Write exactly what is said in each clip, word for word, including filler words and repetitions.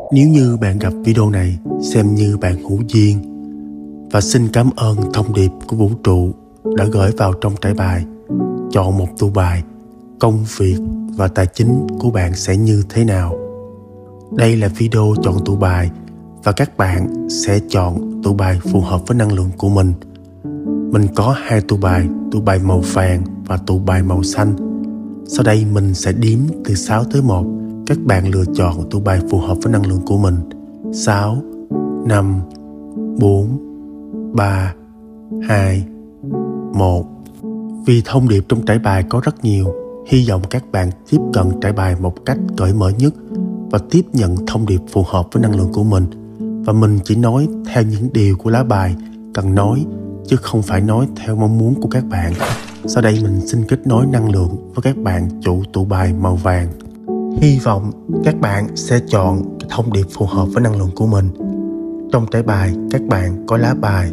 Nếu như bạn gặp video này, xem như bạn hữu duyên. Và xin cảm ơn thông điệp của vũ trụ đã gửi vào trong trải bài. Chọn một tụ bài, công việc và tài chính của bạn sẽ như thế nào. Đây là video chọn tụ bài và các bạn sẽ chọn tụ bài phù hợp với năng lượng của mình. Mình có hai tụ bài, tụ bài màu vàng và tụ bài màu xanh. Sau đây mình sẽ đếm từ sáu tới một. Các bạn lựa chọn tụ bài phù hợp với năng lượng của mình. sáu, năm, bốn, ba, hai, một. Vì thông điệp trong trải bài có rất nhiều, hy vọng các bạn tiếp cận trải bài một cách cởi mở nhất và tiếp nhận thông điệp phù hợp với năng lượng của mình. Và mình chỉ nói theo những điều của lá bài cần nói, chứ không phải nói theo mong muốn của các bạn. Sau đây mình xin kết nối năng lượng với các bạn chủ tụ bài màu vàng. Hy vọng các bạn sẽ chọn cái thông điệp phù hợp với năng lượng của mình. Trong trải bài các bạn có lá bài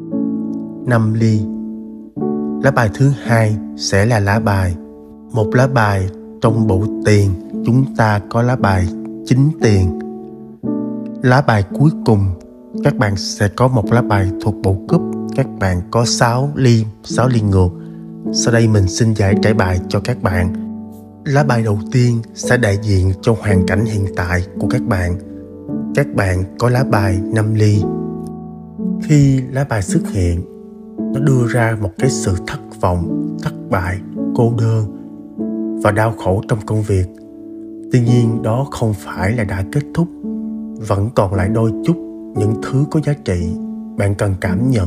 năm ly. Lá bài thứ hai sẽ là lá bài một lá bài trong bộ tiền. Chúng ta có lá bài chín tiền. Lá bài cuối cùng các bạn sẽ có một lá bài thuộc bộ cúp. Các bạn có sáu ly, sáu ly ngược. Sau đây mình xin giải trải bài cho các bạn. Lá bài đầu tiên sẽ đại diện cho hoàn cảnh hiện tại của các bạn. Các bạn có lá bài năm ly. Khi lá bài xuất hiện, nó đưa ra một cái sự thất vọng, thất bại, cô đơn và đau khổ trong công việc. Tuy nhiên đó không phải là đã kết thúc. Vẫn còn lại đôi chút những thứ có giá trị bạn cần cảm nhận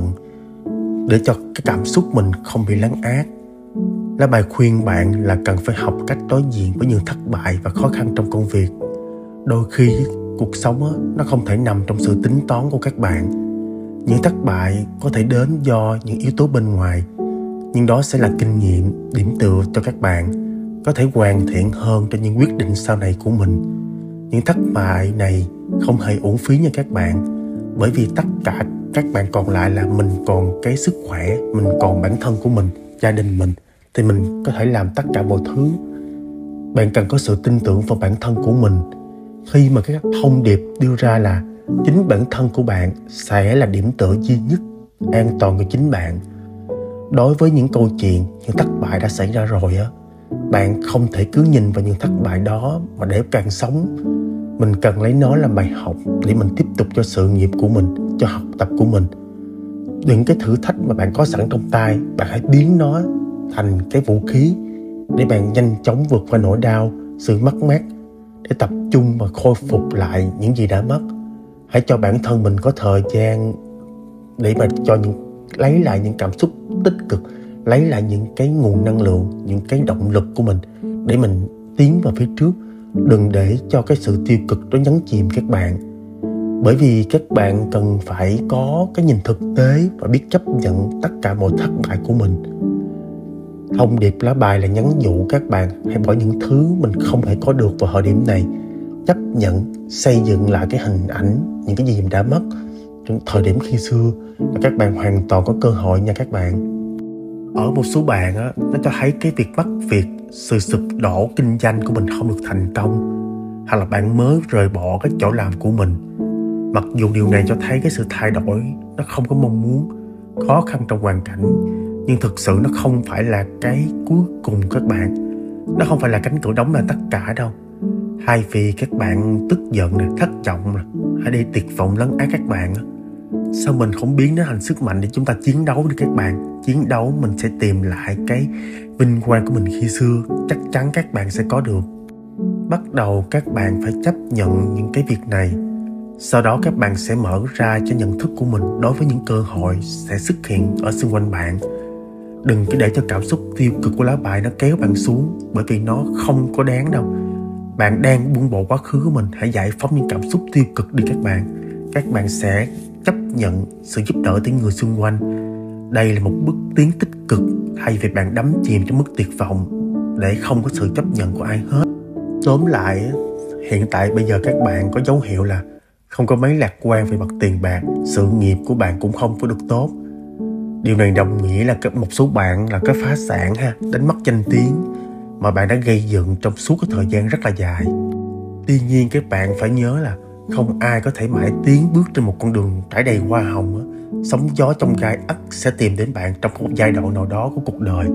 để cho cái cảm xúc mình không bị lấn át. Lá bài khuyên bạn là cần phải học cách đối diện với những thất bại và khó khăn trong công việc. Đôi khi cuộc sống á, nó không thể nằm trong sự tính toán của các bạn. Những thất bại có thể đến do những yếu tố bên ngoài, nhưng đó sẽ là kinh nghiệm, điểm tựa cho các bạn có thể hoàn thiện hơn cho những quyết định sau này của mình. Những thất bại này không hề uổng phí nha các bạn, bởi vì tất cả các bạn còn lại là mình còn cái sức khỏe, mình còn bản thân của mình, gia đình mình, thì mình có thể làm tất cả mọi thứ. Bạn cần có sự tin tưởng vào bản thân của mình. Khi mà cái thông điệp đưa ra là chính bản thân của bạn sẽ là điểm tựa duy nhất, an toàn của chính bạn. Đối với những câu chuyện, những thất bại đã xảy ra rồi á, bạn không thể cứ nhìn vào những thất bại đó mà để càng sống. Mình cần lấy nó làm bài học để mình tiếp tục cho sự nghiệp của mình, cho học tập của mình. Những cái thử thách mà bạn có sẵn trong tay, bạn hãy biến nó thành cái vũ khí để bạn nhanh chóng vượt qua nỗi đau, sự mất mát, để tập trung và khôi phục lại những gì đã mất. Hãy cho bản thân mình có thời gian để mà cho những lấy lại những cảm xúc tích cực, lấy lại những cái nguồn năng lượng, những cái động lực của mình để mình tiến vào phía trước. Đừng để cho cái sự tiêu cực đó nhấn chìm các bạn. Bởi vì các bạn cần phải có cái nhìn thực tế và biết chấp nhận tất cả mọi thất bại của mình. Thông điệp lá bài là nhắn nhủ các bạn hãy bỏ những thứ mình không thể có được vào thời điểm này. Chấp nhận xây dựng lại cái hình ảnh những cái gì mình đã mất trong thời điểm khi xưa, và các bạn hoàn toàn có cơ hội nha các bạn. Ở một số bạn á, nó cho thấy cái việc mất việc, sự sụp đổ kinh doanh của mình không được thành công, hoặc là bạn mới rời bỏ cái chỗ làm của mình. Mặc dù điều này cho thấy cái sự thay đổi nó không có mong muốn, khó khăn trong hoàn cảnh, nhưng thực sự nó không phải là cái cuối cùng các bạn. Nó không phải là cánh cửa đóng là tất cả đâu. Thay vì các bạn tức giận nè, thất vọng nè, hãy để tuyệt vọng lấn át các bạn. Sao mình không biến nó thành sức mạnh để chúng ta chiến đấu đi các bạn. Chiến đấu mình sẽ tìm lại cái vinh quang của mình khi xưa. Chắc chắn các bạn sẽ có được. Bắt đầu các bạn phải chấp nhận những cái việc này. Sau đó các bạn sẽ mở ra cho nhận thức của mình đối với những cơ hội sẽ xuất hiện ở xung quanh bạn. Đừng cứ để cho cảm xúc tiêu cực của lá bài nó kéo bạn xuống, bởi vì nó không có đáng đâu. Bạn đang buông bỏ quá khứ của mình, hãy giải phóng những cảm xúc tiêu cực đi các bạn. Các bạn sẽ chấp nhận sự giúp đỡ từ người xung quanh. Đây là một bước tiến tích cực, thay vì bạn đắm chìm trong mức tuyệt vọng để không có sự chấp nhận của ai hết. Tóm lại, hiện tại bây giờ các bạn có dấu hiệu là không có mấy lạc quan về mặt tiền bạc, sự nghiệp của bạn cũng không có được tốt. Điều này đồng nghĩa là một số bạn là cái phá sản ha, đánh mất danh tiếng mà bạn đã gây dựng trong suốt cái thời gian rất là dài. Tuy nhiên các bạn phải nhớ là Không ai có thể mãi tiến bước trên một con đường trải đầy hoa hồng á. Sóng gió trong gai ắt sẽ tìm đến bạn trong một giai đoạn nào đó của cuộc đời.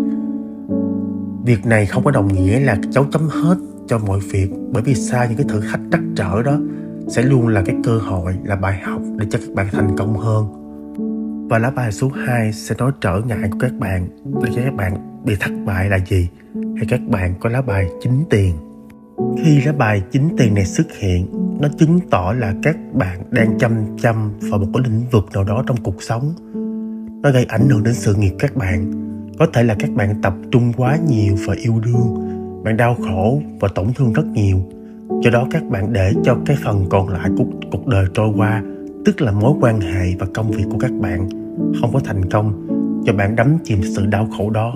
Việc này không có đồng nghĩa là dấu chấm hết cho mọi việc, bởi vì sao những cái thử thách trắc trở đó sẽ luôn là cái cơ hội, là bài học để cho các bạn thành công hơn. Và lá bài số hai sẽ nói trở ngại của các bạn để cho các bạn bị thất bại là gì. Hay các bạn có lá bài chính tiền. Khi lá bài chính tiền này xuất hiện, nó chứng tỏ là các bạn đang chăm chăm vào một cái lĩnh vực nào đó trong cuộc sống. Nó gây ảnh hưởng đến sự nghiệp các bạn. Có thể là các bạn tập trung quá nhiều vào yêu đương, bạn đau khổ và tổn thương rất nhiều. Do đó các bạn để cho cái phần còn lại của cuộc đời trôi qua, tức là mối quan hệ và công việc của các bạn không có thành công, cho bạn đắm chìm sự đau khổ đó.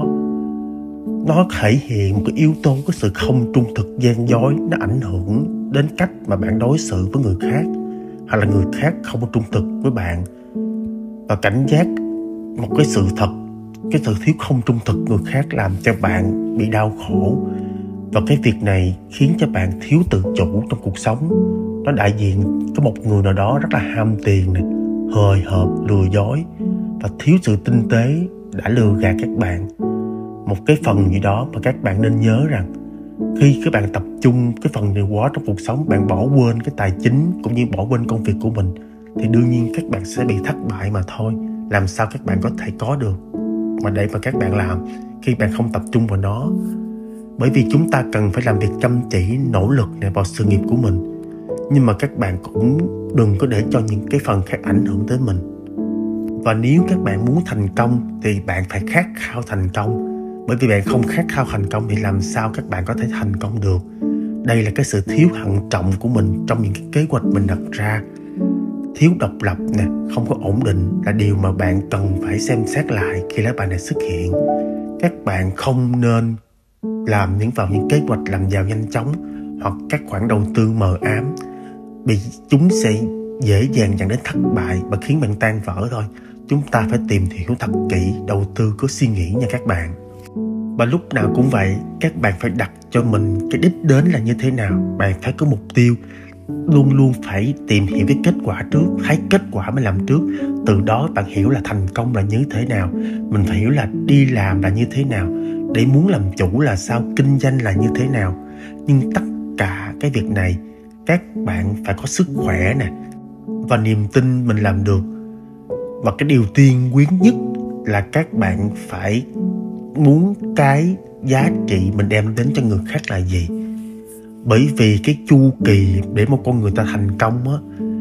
Nó thể hiện một cái yếu tố của sự không trung thực gian dối. Nó ảnh hưởng đến cách mà bạn đối xử với người khác, hoặc là người khác không có trung thực với bạn. Và cảnh giác một cái sự thật, cái sự thiếu không trung thực người khác làm cho bạn bị đau khổ. Và cái việc này khiến cho bạn thiếu tự chủ trong cuộc sống. Nó đại diện có một người nào đó rất là ham tiền này, hời hợt, lừa dối và thiếu sự tinh tế đã lừa gạt các bạn. Một cái phần gì đó mà các bạn nên nhớ rằng khi các bạn tập trung cái phần này quá trong cuộc sống, bạn bỏ quên cái tài chính cũng như bỏ quên công việc của mình, thì đương nhiên các bạn sẽ bị thất bại mà thôi. Làm sao các bạn có thể có được mà để mà các bạn làm khi bạn không tập trung vào nó. Bởi vì chúng ta cần phải làm việc chăm chỉ, nỗ lực này vào sự nghiệp của mình. Nhưng mà các bạn cũng đừng có để cho những cái phần khác ảnh hưởng tới mình. Và nếu các bạn muốn thành công thì bạn phải khát khao thành công. Bởi vì bạn không khát khao thành công thì làm sao các bạn có thể thành công được. Đây là cái sự thiếu thận trọng của mình trong những cái kế hoạch mình đặt ra. Thiếu độc lập nè, không có ổn định là điều mà bạn cần phải xem xét lại khi lá bài này xuất hiện. Các bạn không nên làm những vào những kế hoạch làm giàu nhanh chóng hoặc các khoản đầu tư mờ ám, vì chúng sẽ dễ dàng dẫn đến thất bại và khiến bạn tan vỡ thôi. Chúng ta phải tìm hiểu thật kỹ, đầu tư có suy nghĩ nha các bạn. Và lúc nào cũng vậy, các bạn phải đặt cho mình cái đích đến là như thế nào. Bạn phải có mục tiêu, luôn luôn phải tìm hiểu cái kết quả trước, thấy kết quả mới làm trước. Từ đó bạn hiểu là thành công là như thế nào. Mình phải hiểu là đi làm là như thế nào, để muốn làm chủ là sao, kinh doanh là như thế nào. Nhưng tất cả cái việc này các bạn phải có sức khỏe nè và niềm tin mình làm được. Và cái điều tiên quyết nhất là các bạn phải muốn cái giá trị mình đem đến cho người khác là gì. Bởi vì cái chu kỳ để một con người ta thành công á,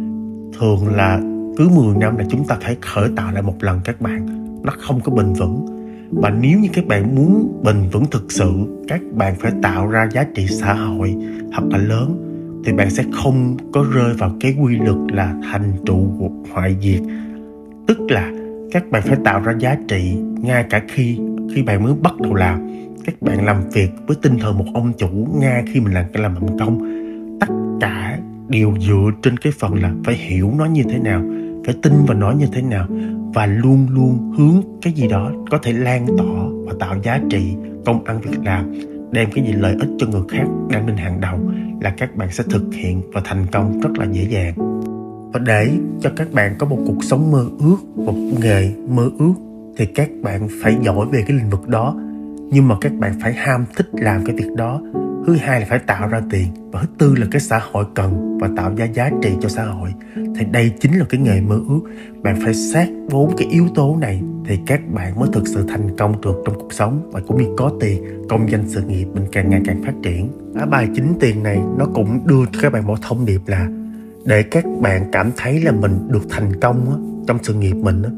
thường là cứ mười năm là chúng ta phải khởi tạo lại một lần các bạn. Nó không có bền vững. Và nếu như các bạn muốn bền vững thực sự, các bạn phải tạo ra giá trị xã hội thật là lớn, thì bạn sẽ không có rơi vào cái quy luật là thành trụ hoại diệt. Tức là các bạn phải tạo ra giá trị ngay cả khi khi bạn mới bắt đầu làm. Các bạn làm việc với tinh thần một ông chủ ngay khi mình làm làm làm công. Tất cả đều dựa trên cái phần là phải hiểu nó như thế nào, phải tin vào nó như thế nào, và luôn luôn hướng cái gì đó có thể lan tỏa và tạo giá trị, công ăn việc làm, đem cái gì lợi ích cho người khác đang lên hàng đầu, là các bạn sẽ thực hiện và thành công rất là dễ dàng. Và để cho các bạn có một cuộc sống mơ ước, một nghề mơ ước, thì các bạn phải giỏi về cái lĩnh vực đó. Nhưng mà các bạn phải ham thích làm cái việc đó. Thứ hai là phải tạo ra tiền. Và thứ tư là cái xã hội cần và tạo ra giá trị cho xã hội. Thì đây chính là cái nghề mơ ước. Bạn phải xét bốn cái yếu tố này thì các bạn mới thực sự thành công được trong cuộc sống, và cũng như có tiền, công danh sự nghiệp mình càng ngày càng phát triển. Lá bài chính tiền này nó cũng đưa cho các bạn một thông điệp là để các bạn cảm thấy là mình được thành công á, trong sự nghiệp mình á,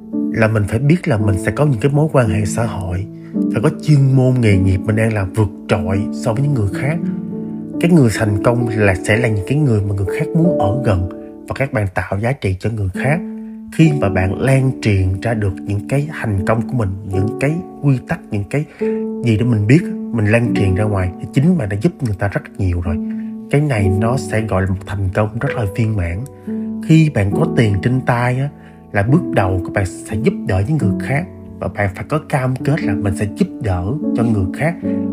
là mình phải biết là mình sẽ có những cái mối quan hệ xã hội, phải có chuyên môn nghề nghiệp mình đang làm vượt trội so với những người khác. Cái người thành công là sẽ là những cái người mà người khác muốn ở gần, và các bạn tạo giá trị cho người khác. Khi mà bạn lan truyền ra được những cái thành công của mình, những cái quy tắc, những cái gì đó mình biết, mình lan truyền ra ngoài, thì chính bạn đã giúp người ta rất nhiều rồi. Cái này nó sẽ gọi là một thành công rất là viên mãn. Khi bạn có tiền trên tay á, là bước đầu các bạn sẽ giúp đỡ những người khác, và bạn phải có cam kết là mình sẽ giúp đỡ cho người khác.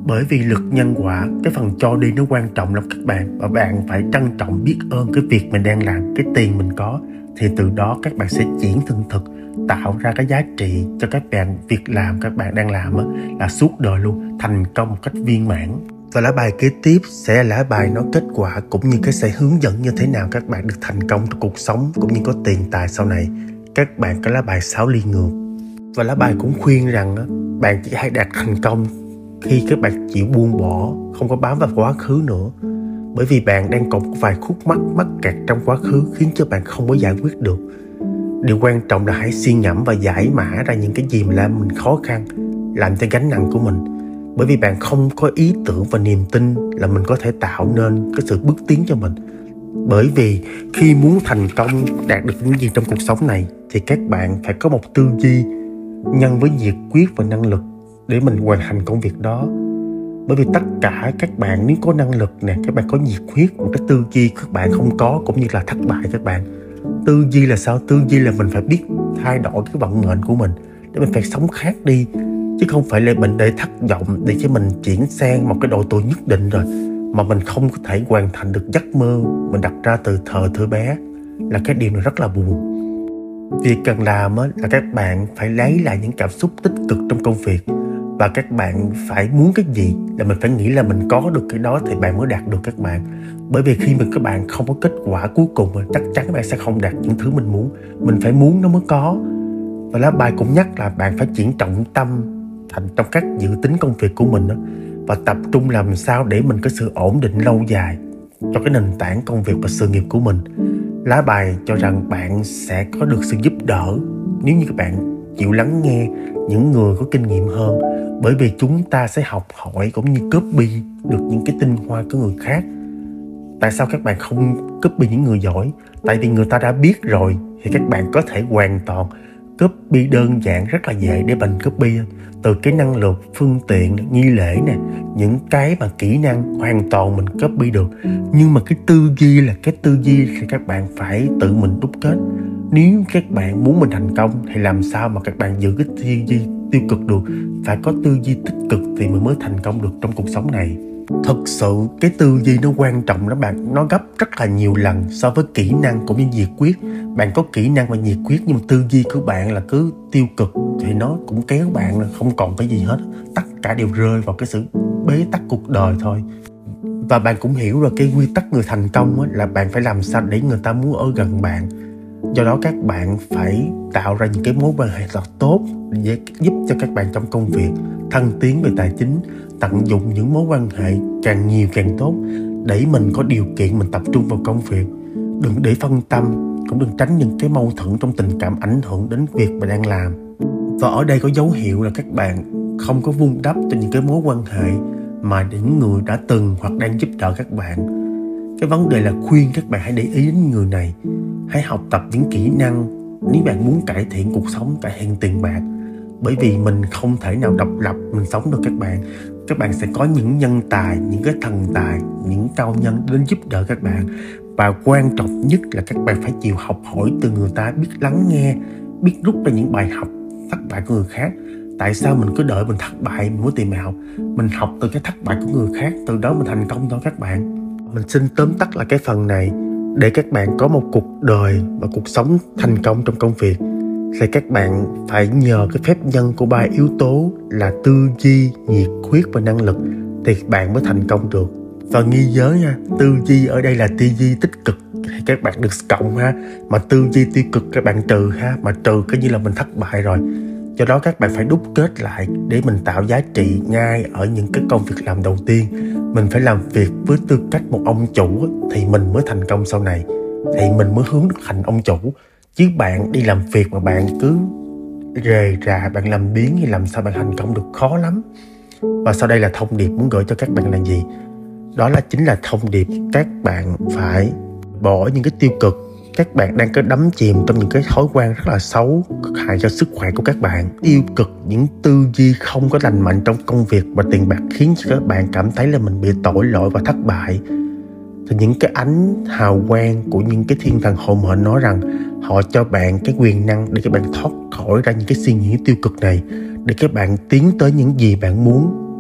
Bởi vì luật nhân quả, cái phần cho đi nó quan trọng lắm các bạn. Và bạn phải trân trọng biết ơn cái việc mình đang làm, cái tiền mình có. Thì từ đó các bạn sẽ chuyển thương thực, tạo ra cái giá trị cho các bạn. Việc làm các bạn đang làm á, là suốt đời luôn, thành công một cách viên mãn. Và lá bài kế tiếp sẽ là lá bài nói kết quả, cũng như cái sẽ hướng dẫn như thế nào các bạn được thành công trong cuộc sống, cũng như có tiền tài sau này. Các bạn có lá bài sáu ly ngược. Và lá bài cũng khuyên rằng á, bạn chỉ hãy đạt thành công khi các bạn chịu buông bỏ, không có bám vào quá khứ nữa. Bởi vì bạn đang còn có vài khúc mắc mắc kẹt trong quá khứ khiến cho bạn không có giải quyết được. Điều quan trọng là hãy suy ngẫm và giải mã ra những cái gì mà làm mình khó khăn, làm cho gánh nặng của mình. Bởi vì bạn không có ý tưởng và niềm tin là mình có thể tạo nên cái sự bước tiến cho mình. Bởi vì khi muốn thành công, đạt được những gì trong cuộc sống này, thì các bạn phải có một tư duy nhân với nhiệt quyết và năng lực để mình hoàn thành công việc đó. Bởi vì tất cả các bạn nếu có năng lực nè, các bạn có nhiệt huyết, một cái tư duy các bạn không có, cũng như là thất bại các bạn. Tư duy là sao? Tư duy là mình phải biết thay đổi cái vận mệnh của mình, để mình phải sống khác đi. Chứ không phải là mình để thất vọng để cho mình chuyển sang một cái độ tuổi nhất định rồi mà mình không có thể hoàn thành được giấc mơ mình đặt ra từ thời thơ bé, là cái điều này rất là buồn. Việc cần làm là các bạn phải lấy lại những cảm xúc tích cực trong công việc. Và các bạn phải muốn cái gì là mình phải nghĩ là mình có được cái đó thì bạn mới đạt được các bạn. Bởi vì khi mà các bạn không có kết quả cuối cùng, chắc chắn các bạn sẽ không đạt những thứ mình muốn. Mình phải muốn nó mới có. Và lá bài cũng nhắc là bạn phải chuyển trọng tâm thành trong các dự tính công việc của mình đó, và tập trung làm sao để mình có sự ổn định lâu dài cho cái nền tảng công việc và sự nghiệp của mình. Lá bài cho rằng bạn sẽ có được sự giúp đỡ nếu như các bạn chịu lắng nghe những người có kinh nghiệm hơn. Bởi vì chúng ta sẽ học hỏi cũng như copy được những cái tinh hoa của người khác. Tại sao các bạn không copy những người giỏi? Tại vì người ta đã biết rồi thì các bạn có thể hoàn toàn copy đơn giản, rất là dễ để mình copy. Từ cái năng lực, phương tiện, nghi lễ nè, những cái mà kỹ năng hoàn toàn mình copy được. Nhưng mà cái tư duy là cái tư duy thì các bạn phải tự mình đúc kết. Nếu các bạn muốn mình thành công thì làm sao mà các bạn giữ cái tư duy tiêu cực được? Phải có tư duy tích cực thì mình mới thành công được trong cuộc sống này. Thật sự cái tư duy nó quan trọng lắm bạn. Nó gấp rất là nhiều lần so với kỹ năng cũng như nhiệt quyết. Bạn có kỹ năng và nhiệt quyết nhưng mà tư duy của bạn là cứ tiêu cực thì nó cũng kéo bạn là không còn cái gì hết. Tất cả đều rơi vào cái sự bế tắc cuộc đời thôi. Và bạn cũng hiểu rồi, cái quy tắc người thành công á, là bạn phải làm sao để người ta muốn ở gần bạn. Do đó các bạn phải tạo ra những cái mối quan hệ thật tốt để giúp cho các bạn trong công việc thăng tiến về tài chính. Tận dụng những mối quan hệ càng nhiều càng tốt để mình có điều kiện mình tập trung vào công việc. Đừng để phân tâm, cũng đừng tránh những cái mâu thuẫn trong tình cảm ảnh hưởng đến việc mình đang làm. Và ở đây có dấu hiệu là các bạn không có vun đắp cho những cái mối quan hệ mà những người đã từng hoặc đang giúp đỡ các bạn. Cái vấn đề là khuyên các bạn hãy để ý đến người này. Hãy học tập những kỹ năng nếu bạn muốn cải thiện cuộc sống, cải thiện tiền bạc. Bởi vì mình không thể nào độc lập mình sống được các bạn. Các bạn sẽ có những nhân tài, những cái thần tài, những cao nhân đến giúp đỡ các bạn. Và quan trọng nhất là các bạn phải chịu học hỏi từ người ta, biết lắng nghe, biết rút ra những bài học thất bại của người khác. Tại sao mình cứ đợi mình thất bại mình mới tìm bài học? Mình học từ cái thất bại của người khác, từ đó mình thành công thôi các bạn. Mình xin tóm tắt lại cái phần này. Để các bạn có một cuộc đời và cuộc sống thành công trong công việc thì các bạn phải nhờ cái phép nhân của ba yếu tố là tư duy, nhiệt huyết và năng lực thì bạn mới thành công được. Và ghi nhớ nha, tư duy ở đây là tư duy tích cực thì các bạn được cộng ha, mà tư duy tiêu cực các bạn trừ ha, mà trừ cái như là mình thất bại rồi. Do đó các bạn phải đúc kết lại để mình tạo giá trị ngay ở những cái công việc làm đầu tiên. Mình phải làm việc với tư cách một ông chủ thì mình mới thành công sau này, thì mình mới hướng được thành ông chủ. Chứ bạn đi làm việc mà bạn cứ rề rà, bạn làm biếng thì làm sao bạn thành công được, khó lắm. Và sau đây là thông điệp muốn gửi cho các bạn là gì? Đó là chính là thông điệp các bạn phải bỏ những cái tiêu cực. Các bạn đang có đắm chìm trong những cái thói quen rất là xấu, hại cho sức khỏe của các bạn. Tiêu cực, những tư duy không có lành mạnh trong công việc và tiền bạc khiến cho các bạn cảm thấy là mình bị tội lỗi và thất bại. Thì những cái ánh hào quang của những cái thiên thần hộ mệnh nói rằng họ cho bạn cái quyền năng để các bạn thoát khỏi ra những cái suy nghĩ tiêu cực này, để các bạn tiến tới những gì bạn muốn.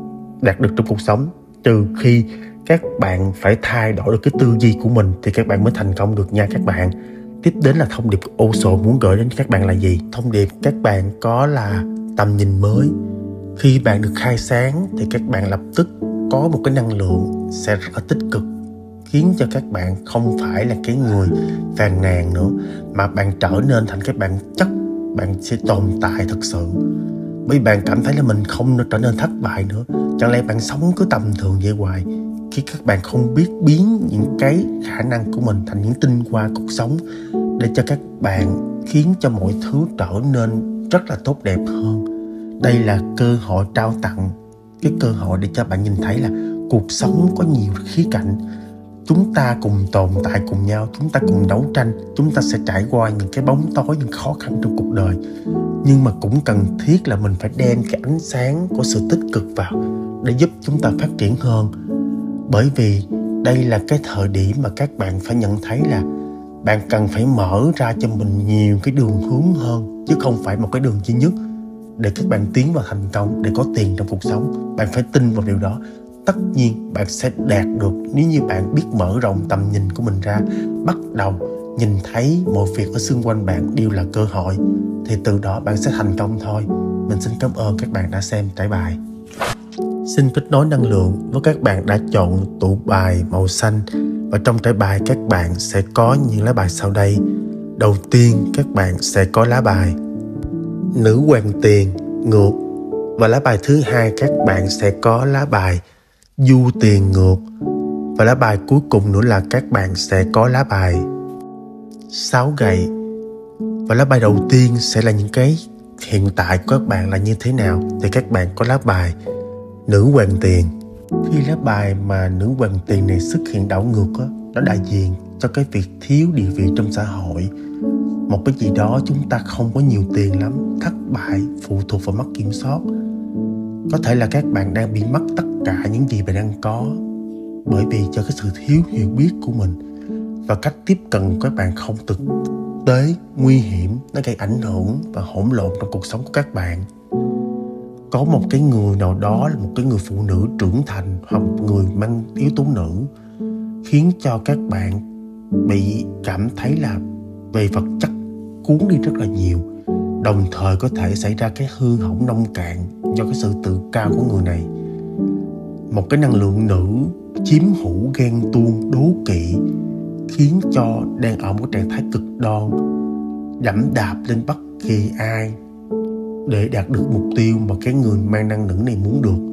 đạt được trong cuộc sống. Trừ khi các bạn phải thay đổi được cái tư duy của mình thì các bạn mới thành công được nha các bạn. Tiếp đến là thông điệp Osho muốn gửi đến các bạn là gì? Thông điệp các bạn có là tầm nhìn mới. Khi bạn được khai sáng thì các bạn lập tức có một cái năng lượng sẽ rất là tích cực, khiến cho các bạn không phải là cái người phàn nàn nữa, mà bạn trở nên thành cái bạn chất, bạn sẽ tồn tại thật sự. Bởi vì bạn cảm thấy là mình không trở nên thất bại nữa. Chẳng lẽ bạn sống cứ tầm thường vậy hoài, khi các bạn không biết biến những cái khả năng của mình thành những tinh hoa cuộc sống để cho các bạn khiến cho mọi thứ trở nên rất là tốt đẹp hơn. Đây là cơ hội trao tặng, cái cơ hội để cho bạn nhìn thấy là cuộc sống có nhiều khía cạnh. Chúng ta cùng tồn tại cùng nhau, chúng ta cùng đấu tranh, chúng ta sẽ trải qua những cái bóng tối, những khó khăn trong cuộc đời. Nhưng mà cũng cần thiết là mình phải đem cái ánh sáng của sự tích cực vào để giúp chúng ta phát triển hơn. Bởi vì đây là cái thời điểm mà các bạn phải nhận thấy là bạn cần phải mở ra cho mình nhiều cái đường hướng hơn, chứ không phải một cái đường duy nhất để các bạn tiến vào thành công, để có tiền trong cuộc sống. Bạn phải tin vào điều đó. Tất nhiên bạn sẽ đạt được nếu như bạn biết mở rộng tầm nhìn của mình ra, bắt đầu nhìn thấy mọi việc ở xung quanh bạn đều là cơ hội, thì từ đó bạn sẽ thành công thôi. Mình xin cảm ơn các bạn đã xem trải bài. Xin kết nối năng lượng với các bạn đã chọn tụ bài màu xanh, và trong trải bài các bạn sẽ có những lá bài sau đây. Đầu tiên các bạn sẽ có lá bài Nữ Hoàng Tiền ngược, và lá bài thứ hai các bạn sẽ có lá bài Du Tiền ngược, và lá bài cuối cùng nữa là các bạn sẽ có lá bài Sáu Gậy. Và lá bài đầu tiên sẽ là những cái hiện tại của các bạn là như thế nào, thì các bạn có lá bài Nữ Hoàng Tiền. Khi lá bài mà Nữ Hoàng Tiền này xuất hiện đảo ngược á, nó đại diện cho cái việc thiếu địa vị trong xã hội. Một cái gì đó chúng ta không có nhiều tiền lắm, thất bại, phụ thuộc vào mất kiểm soát. Có thể là các bạn đang bị mất tất cả những gì bạn đang có bởi vì cho cái sự thiếu hiểu biết của mình, và cách tiếp cận của các bạn không thực tế, nguy hiểm, nó gây ảnh hưởng và hỗn lộn trong cuộc sống của các bạn. Có một cái người nào đó là một cái người phụ nữ trưởng thành hoặc một người mang yếu tố nữ khiến cho các bạn bị cảm thấy là về vật chất cuốn đi rất là nhiều. Đồng thời có thể xảy ra cái hư hỏng nông cạn do cái sự tự cao của người này. Một cái năng lượng nữ chiếm hữu, ghen tuông, đố kỵ khiến cho đang ở một trạng thái cực đoan, đẫm đạp lên bất kỳ ai để đạt được mục tiêu mà cái người mang năng nữ này muốn được.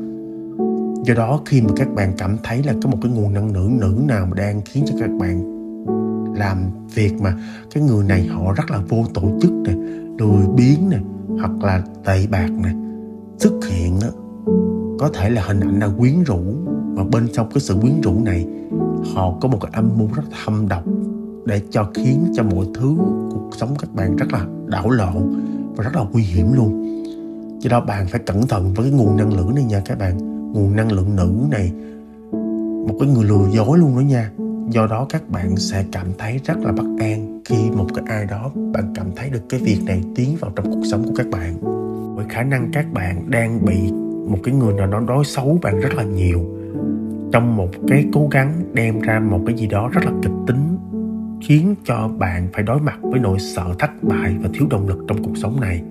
Do đó khi mà các bạn cảm thấy là có một cái nguồn năng nữ nữ nào mà đang khiến cho các bạn làm việc mà cái người này họ rất là vô tổ chức nè, lười biếng nè, hoặc là tệ bạc nè, xuất hiện đó, có thể là hình ảnh là quyến rũ, và bên trong cái sự quyến rũ này họ có một cái âm mưu rất thâm độc để cho khiến cho mọi thứ cuộc sống các bạn rất là đảo lộn và rất là nguy hiểm luôn. Do đó bạn phải cẩn thận với cái nguồn năng lượng này nha các bạn. Nguồn năng lượng nữ này một cái người lừa dối luôn đó nha. Do đó các bạn sẽ cảm thấy rất là bất an khi một cái ai đó bạn cảm thấy được cái việc này tiến vào trong cuộc sống của các bạn. Với khả năng các bạn đang bị một cái người nào đó đối xấu bạn rất là nhiều, trong một cái cố gắng đem ra một cái gì đó rất là kịch tính, khiến cho bạn phải đối mặt với nỗi sợ thất bại và thiếu động lực trong cuộc sống này.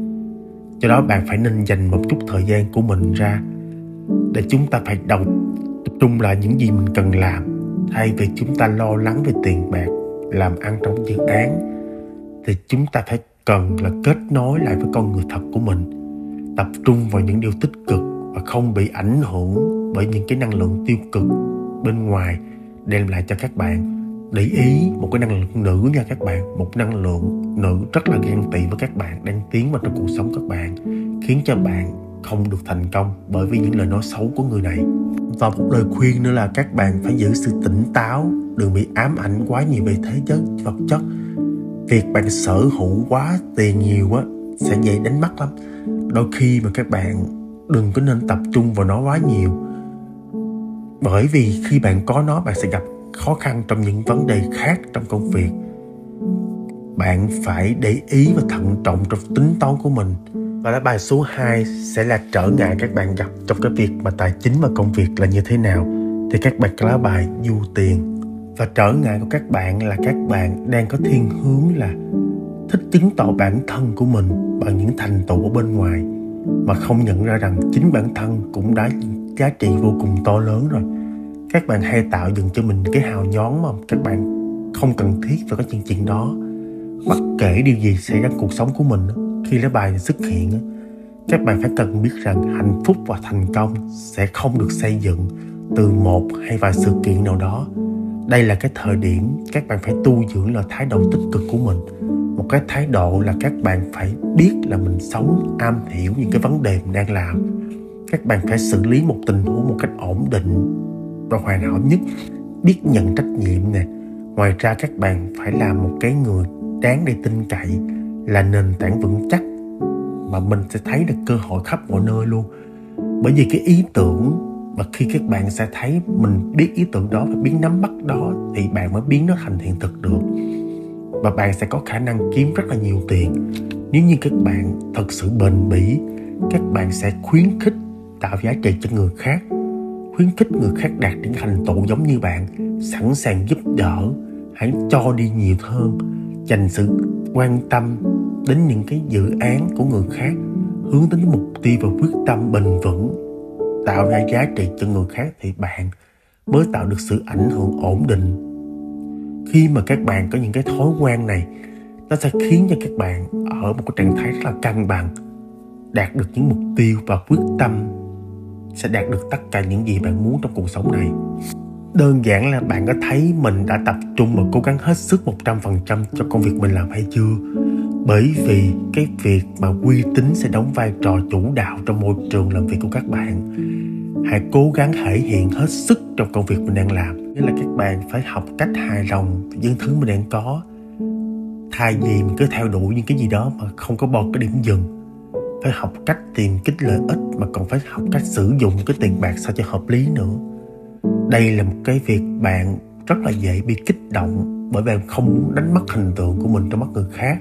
Do đó bạn phải nên dành một chút thời gian của mình ra để chúng ta phải đầu tập trung lại những gì mình cần làm. Thay vì chúng ta lo lắng về tiền bạc, làm ăn trong dự án, thì chúng ta phải cần là kết nối lại với con người thật của mình, tập trung vào những điều tích cực và không bị ảnh hưởng bởi những cái năng lượng tiêu cực bên ngoài đem lại cho các bạn. Để ý một cái năng lượng nữ nha các bạn, một năng lượng nữ rất là ghen tị với các bạn đang tiến vào trong cuộc sống các bạn, khiến cho bạn không được thành công bởi vì những lời nói xấu của người này. Và một lời khuyên nữa là các bạn phải giữ sự tỉnh táo, đừng bị ám ảnh quá nhiều về thế giới vật chất. Việc bạn sở hữu quá tiền nhiều quá sẽ dễ đánh mất lắm. Đôi khi mà các bạn đừng có nên tập trung vào nó quá nhiều, bởi vì khi bạn có nó bạn sẽ gặp khó khăn trong những vấn đề khác trong công việc. Bạn phải để ý và thận trọng trong tính toán của mình. Và lá bài số hai sẽ là trở ngại các bạn gặp trong cái việc mà tài chính và công việc là như thế nào. Thì các bạn có lá bài du tiền. Và trở ngại của các bạn là các bạn đang có thiên hướng là thích chứng tỏ bản thân của mình bằng những thành tựu ở bên ngoài, mà không nhận ra rằng chính bản thân cũng đã giá trị vô cùng to lớn rồi. Các bạn hay tạo dựng cho mình cái hào nhoáng mà các bạn không cần thiết phải có chuyện chuyện đó. Bất kể điều gì xảy ra cuộc sống của mình, khi lá bài xuất hiện, các bạn phải cần biết rằng hạnh phúc và thành công sẽ không được xây dựng từ một hay vài sự kiện nào đó. Đây là cái thời điểm các bạn phải tu dưỡng là thái độ tích cực của mình. Một cái thái độ là các bạn phải biết là mình sống am hiểu những cái vấn đề mình đang làm. Các bạn phải xử lý một tình huống một cách ổn định và hoàn hảo nhất, biết nhận trách nhiệm nè. Ngoài ra các bạn phải là một cái người đáng để tin cậy, là nền tảng vững chắc mà mình sẽ thấy được cơ hội khắp mọi nơi luôn. Bởi vì cái ý tưởng, và khi các bạn sẽ thấy mình biết ý tưởng đó và biết nắm bắt đó, thì bạn mới biến nó thành hiện thực được. Và bạn sẽ có khả năng kiếm rất là nhiều tiền. Nếu như các bạn thật sự bền bỉ, các bạn sẽ khuyến khích tạo giá trị cho người khác, khuyến khích người khác đạt những thành tựu giống như bạn, sẵn sàng giúp đỡ, hãy cho đi nhiều hơn, dành sự quan tâm đến những cái dự án của người khác, hướng đến mục tiêu và quyết tâm bền vững, tạo ra giá trị cho người khác, thì bạn mới tạo được sự ảnh hưởng ổn định. Khi mà các bạn có những cái thói quen này, nó sẽ khiến cho các bạn ở một cái trạng thái rất là cân bằng, đạt được những mục tiêu và quyết tâm sẽ đạt được tất cả những gì bạn muốn trong cuộc sống này. Đơn giản là bạn có thấy mình đã tập trung và cố gắng hết sức một trăm phần trăm cho công việc mình làm hay chưa? Bởi vì cái việc mà uy tín sẽ đóng vai trò chủ đạo trong môi trường làm việc của các bạn. Hãy cố gắng thể hiện hết sức trong công việc mình đang làm. Nghĩa là các bạn phải học cách hài lòng với những thứ mình đang có, thay vì mình cứ theo đuổi những cái gì đó mà không có bỏ cái điểm dừng. Phải học cách tìm kiếm lợi ích, mà còn phải học cách sử dụng cái tiền bạc sao cho hợp lý nữa. Đây là một cái việc bạn rất là dễ bị kích động, bởi bạn không muốn đánh mất hình tượng của mình trong mắt người khác.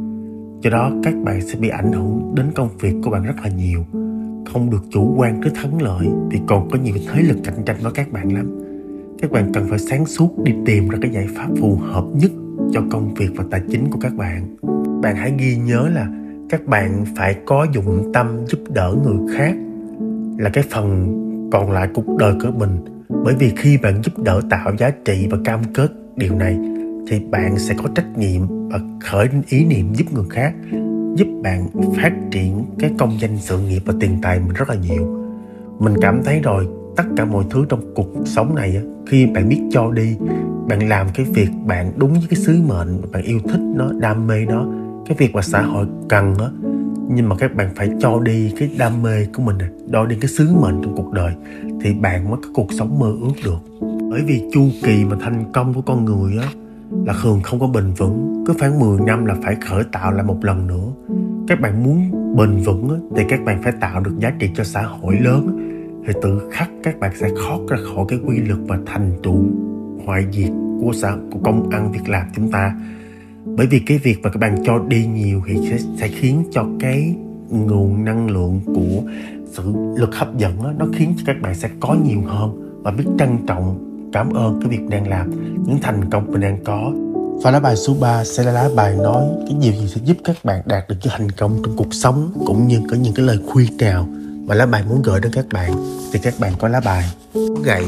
Do đó các bạn sẽ bị ảnh hưởng đến công việc của bạn rất là nhiều. Không được chủ quan trước thắng lợi, vì còn có nhiều thế lực cạnh tranh với các bạn lắm. Các bạn cần phải sáng suốt đi tìm ra cái giải pháp phù hợp nhất cho công việc và tài chính của các bạn. Bạn hãy ghi nhớ là các bạn phải có dụng tâm giúp đỡ người khác là cái phần còn lại cuộc đời của mình. Bởi vì khi bạn giúp đỡ tạo giá trị và cam kết điều này, thì bạn sẽ có trách nhiệm và khởi ý niệm giúp người khác, giúp bạn phát triển cái công danh sự nghiệp và tiền tài mình rất là nhiều. Mình cảm thấy rồi, tất cả mọi thứ trong cuộc sống này, khi bạn biết cho đi, bạn làm cái việc bạn đúng với cái sứ mệnh, bạn yêu thích nó, đam mê nó, cái việc mà xã hội cần á, nhưng mà các bạn phải cho đi cái đam mê của mình, đo đi cái sứ mệnh trong cuộc đời, thì bạn mới có cuộc sống mơ ước được. Bởi vì chu kỳ mà thành công của con người á là thường không có bền vững, cứ khoảng mười năm là phải khởi tạo lại một lần nữa. Các bạn muốn bền vững á, thì các bạn phải tạo được giá trị cho xã hội lớn á, thì tự khắc các bạn sẽ thoát ra khỏi cái quy luật và thành tựu hoại diệt của xã của công ăn việc làm chúng ta. Bởi vì cái việc mà các bạn cho đi nhiều thì sẽ, sẽ khiến cho cái nguồn năng lượng của sự lực hấp dẫn đó, nó khiến cho các bạn sẽ có nhiều hơn và biết trân trọng, cảm ơn cái việc đang làm, những thành công mình đang có. Và lá bài số ba sẽ là lá bài nói cái điều gì sẽ giúp các bạn đạt được cái thành công trong cuộc sống, cũng như có những cái lời khuyên nào mà lá bài muốn gửi đến các bạn. Thì các bạn có lá bài gậy.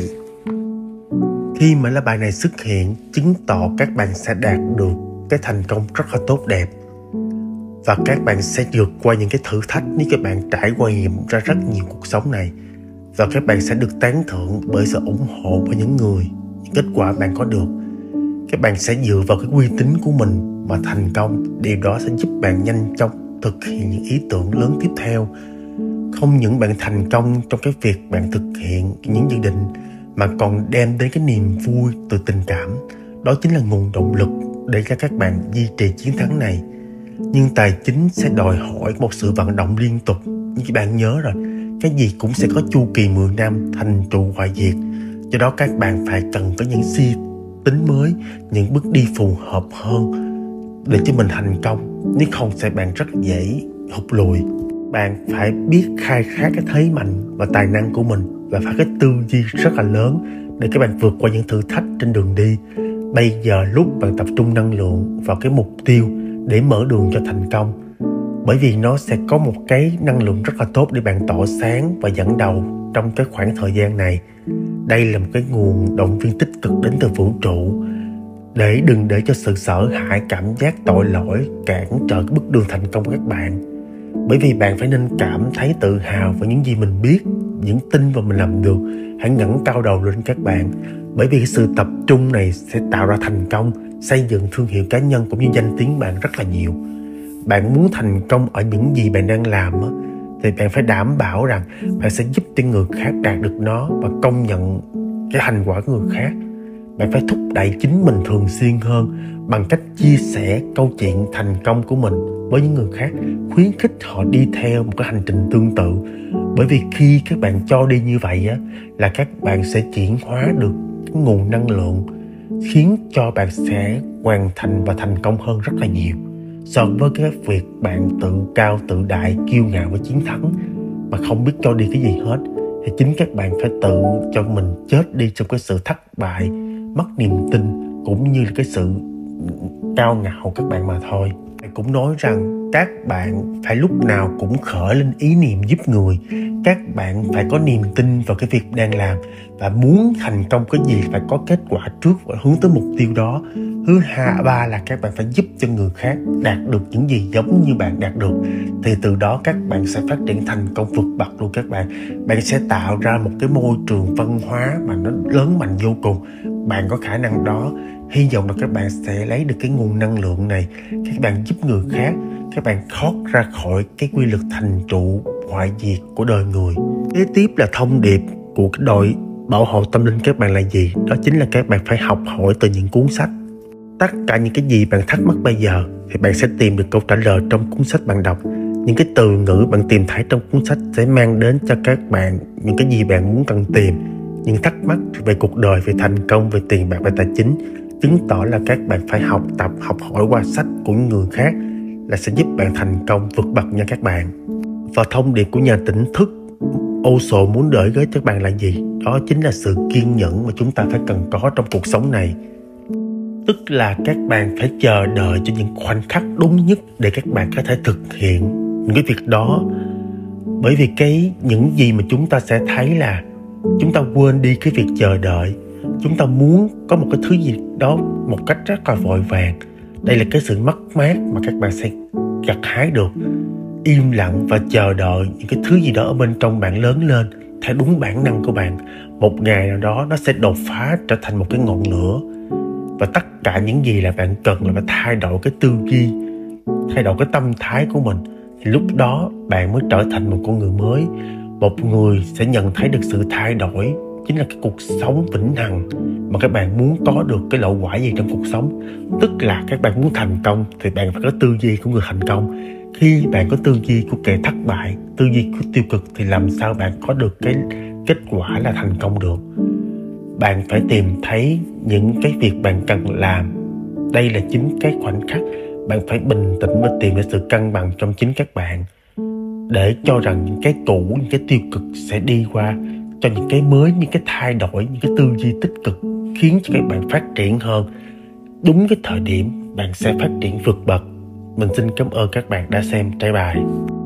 Khi mà lá bài này xuất hiện, chứng tỏ các bạn sẽ đạt được cái thành công rất là tốt đẹp, và các bạn sẽ vượt qua những cái thử thách nếu các bạn trải qua nghiệm ra rất nhiều cuộc sống này, và các bạn sẽ được tán thưởng bởi sự ủng hộ của những người, những kết quả bạn có được. Các bạn sẽ dựa vào cái uy tín của mình mà thành công. Điều đó sẽ giúp bạn nhanh chóng thực hiện những ý tưởng lớn tiếp theo. Không những bạn thành công trong cái việc bạn thực hiện những dự định, mà còn đem đến cái niềm vui từ tình cảm. Đó chính là nguồn động lực để cho các bạn duy trì chiến thắng này. Nhưng tài chính sẽ đòi hỏi một sự vận động liên tục. Như các bạn nhớ rồi, cái gì cũng sẽ có chu kỳ mười năm, thành trụ hoại diệt. Do đó các bạn phải cần có những suy tính mới, những bước đi phù hợp hơn để cho mình thành công. Nếu không sẽ bạn rất dễ hụt lùi. bạn phải biết khai thác cái thế mạnh và tài năng của mình, và phải có tư duy rất là lớn để các bạn vượt qua những thử thách trên đường đi. Bây giờ lúc bạn tập trung năng lượng vào cái mục tiêu để mở đường cho thành công, bởi vì nó sẽ có một cái năng lượng rất là tốt để bạn tỏa sáng và dẫn đầu trong cái khoảng thời gian này. Đây là một cái nguồn động viên tích cực đến từ vũ trụ, để đừng để cho sự sợ hãi, cảm giác tội lỗi cản trở cái bước đường thành công của các bạn. Bởi vì bạn phải nên cảm thấy tự hào về những gì mình biết, những tin và mình làm được. Hãy ngẩng cao đầu lên các bạn, bởi vì cái sự tập trung này sẽ tạo ra thành công, xây dựng thương hiệu cá nhân cũng như danh tiếng bạn rất là nhiều. Bạn muốn thành công ở những gì bạn đang làm á, thì bạn phải đảm bảo rằng bạn sẽ giúp cho người khác đạt được nó và công nhận cái thành quả của người khác. Bạn phải thúc đẩy chính mình thường xuyên hơn bằng cách chia sẻ câu chuyện thành công của mình với những người khác, khuyến khích họ đi theo một cái hành trình tương tự. Bởi vì khi các bạn cho đi như vậy á, là các bạn sẽ chuyển hóa được cái nguồn năng lượng khiến cho bạn sẽ hoàn thành và thành công hơn rất là nhiều, so với cái việc bạn tự cao tự đại, kiêu ngạo với chiến thắng mà không biết cho đi cái gì hết. Thì chính các bạn phải tự cho mình chết đi trong cái sự thất bại, mất niềm tin cũng như là cái sự cao ngạo các bạn mà thôi. Tôi cũng nói rằng các bạn phải lúc nào cũng khởi lên ý niệm giúp người. Các bạn phải có niềm tin vào cái việc đang làm, và muốn thành công cái gì phải có kết quả trước và hướng tới mục tiêu đó. Thứ hai, ba là các bạn phải giúp cho người khác đạt được những gì giống như bạn đạt được. Thì từ đó các bạn sẽ phát triển thành công vượt bậc luôn các bạn. Bạn sẽ tạo ra một cái môi trường văn hóa mà nó lớn mạnh vô cùng. Bạn có khả năng đó. Hy vọng là các bạn sẽ lấy được cái nguồn năng lượng này. Các bạn giúp người khác, các bạn thoát ra khỏi cái quy luật thành trụ hoại diệt của đời người. Kế tiếp là thông điệp của cái đội bảo hộ tâm linh các bạn là gì? Đó chính là các bạn phải học hỏi từ những cuốn sách. Tất cả những cái gì bạn thắc mắc bây giờ thì bạn sẽ tìm được câu trả lời trong cuốn sách bạn đọc. Những cái từ ngữ bạn tìm thấy trong cuốn sách sẽ mang đến cho các bạn những cái gì bạn muốn cần tìm. Những thắc mắc về cuộc đời, về thành công, về tiền bạc, về tài chính, chứng tỏ là các bạn phải học tập, học hỏi qua sách của người khác là sẽ giúp bạn thành công vượt bậc nha các bạn. Và thông điệp của nhà tỉnh thức Osho muốn gửi tới các bạn là gì? Đó chính là sự kiên nhẫn mà chúng ta phải cần có trong cuộc sống này. Tức là các bạn phải chờ đợi cho những khoảnh khắc đúng nhất để các bạn có thể thực hiện những cái việc đó. Bởi vì cái những gì mà chúng ta sẽ thấy là chúng ta quên đi cái việc chờ đợi. Chúng ta muốn có một cái thứ gì đó một cách rất là vội vàng. Đây là cái sự mất mát mà các bạn sẽ gặt hái được. Im lặng và chờ đợi những cái thứ gì đó ở bên trong bạn lớn lên theo đúng bản năng của bạn. Một ngày nào đó nó sẽ đột phá trở thành một cái ngọn lửa. Và tất cả những gì là bạn cần là phải thay đổi cái tư duy, thay đổi cái tâm thái của mình. Thì lúc đó bạn mới trở thành một con người mới. Một người sẽ nhận thấy được sự thay đổi chính là cái cuộc sống vĩnh hằng mà các bạn muốn có được cái lậu quả gì trong cuộc sống. Tức là các bạn muốn thành công thì bạn phải có tư duy của người thành công. Khi bạn có tư duy của kẻ thất bại, tư duy của tiêu cực thì làm sao bạn có được cái kết quả là thành công được. Bạn phải tìm thấy những cái việc bạn cần làm. Đây là chính cái khoảnh khắc bạn phải bình tĩnh và tìm ra sự cân bằng trong chính các bạn, để cho rằng những cái cũ, những cái tiêu cực sẽ đi qua, cho những cái mới, những cái thay đổi, những cái tư duy tích cực khiến cho các bạn phát triển hơn. Đúng cái thời điểm bạn sẽ phát triển vượt bậc. Mình xin cảm ơn các bạn đã xem trái bài.